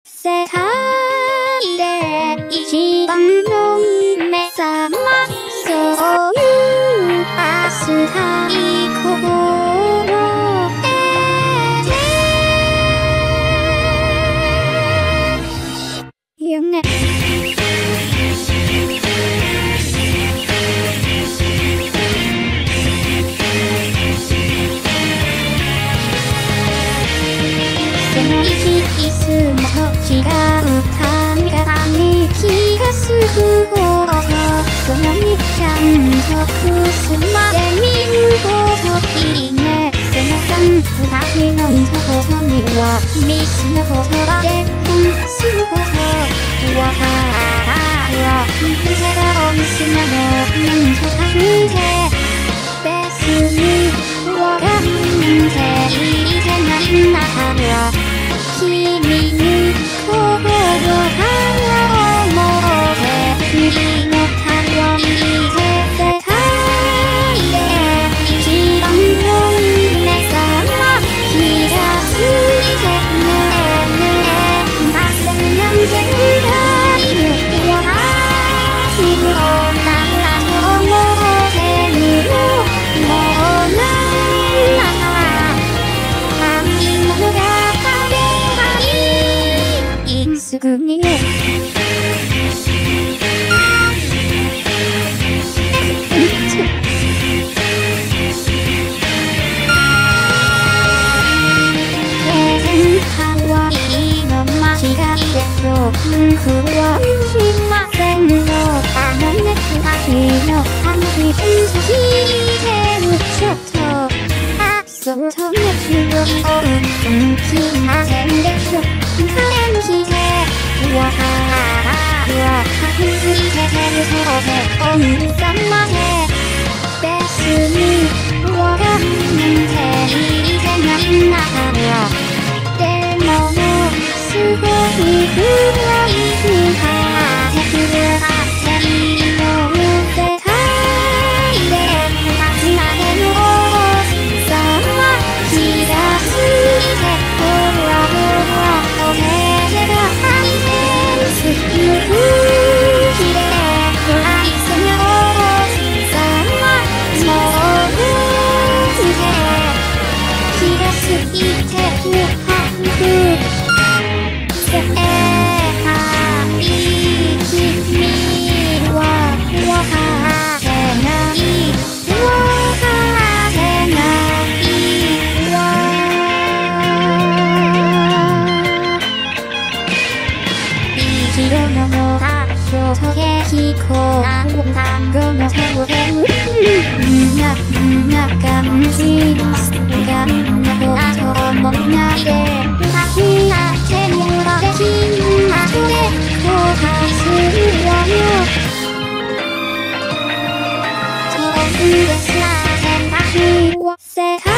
世界で一番の目覚まそういう明日がいこえて夢その息すも違う髪型に気がするほどそのみちゃんとくすまで見るほどいいねその3二人のいとこにはミスの言葉でするほどわは手がお店なのなんとか見て別にわかんていてないんだから君に心が思って君の頼りで世界で一番の目覚ま気がついてねなぜなんてぐらいの私をなんだと思ってるのもうなんだ何者がすぐにねかわいいの間違いでしょ不安しませんよあのね二人の話聞いてるちょっとそっとね強い気ませんでしょ来てわは気づいてるそうでお兄さんまで別にわかんていてないんだからでももうすごいくらいになってくるっていいの世界で初までのさは気がついてほらほらお手が入ってるすぐきれい暗い背のさはもう気がついてるはず世界君はわからないわからないわ一度のも場所と激高な単語の手を手をんな感じがんなとあともないで吐き合ってもらできん後で後悔するわよ突然ですら選択は世界